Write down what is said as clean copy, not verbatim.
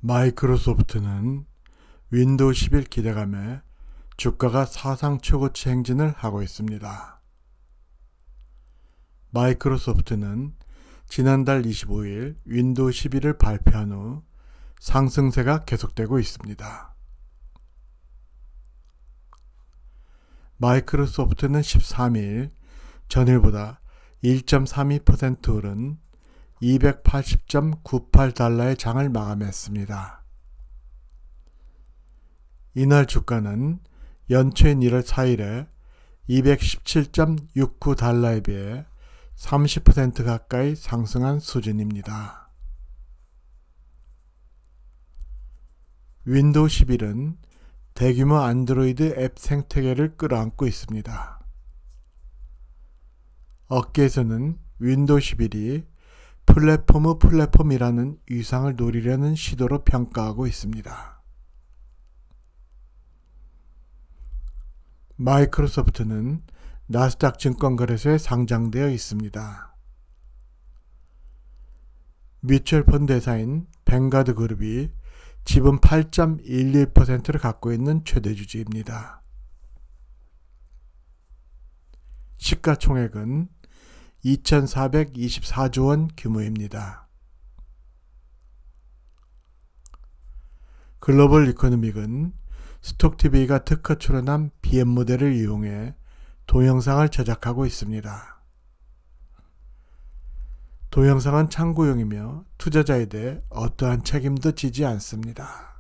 마이크로소프트는 윈도우 11 기대감에 주가가 사상 최고치 행진을 하고 있습니다. 마이크로소프트는 지난달 25일 윈도우 11을 발표한 후 상승세가 계속되고 있습니다. 마이크로소프트는 13일 전일보다 1.32% 오른 280.98달러의 장을 마감했습니다. 이날 주가는 연초인 1월 4일에 217.69달러에 비해 30% 가까이 상승한 수준입니다. 윈도우 11은 대규모 안드로이드 앱 생태계를 끌어안고 있습니다. 업계에서는 윈도우 11이 플랫폼이라는 위상을 노리려는 시도로 평가하고 있습니다. 마이크로소프트는 나스닥 증권거래소에 상장되어 있습니다. 뮤추얼 펀드 회사인 뱅가드 그룹이 지분 8.11%를 갖고 있는 최대 주주입니다. 시가총액은 2,424조 원 규모입니다. 글로벌 이코노믹은 스톡TV가 특허 출원한 BM 모델을 이용해 동영상을 제작하고 있습니다. 동영상은 참고용이며 투자자에 대해 어떠한 책임도 지지 않습니다.